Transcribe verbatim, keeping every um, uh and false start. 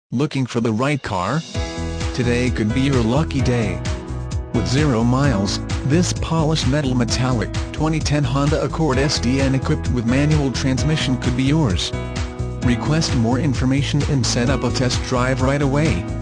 Looking for the right car? Today could be your lucky day. With zero miles, this polished metal metallic twenty ten Honda Accord S D N equipped with manual transmission could be yours. Request more information and set up a test drive right away.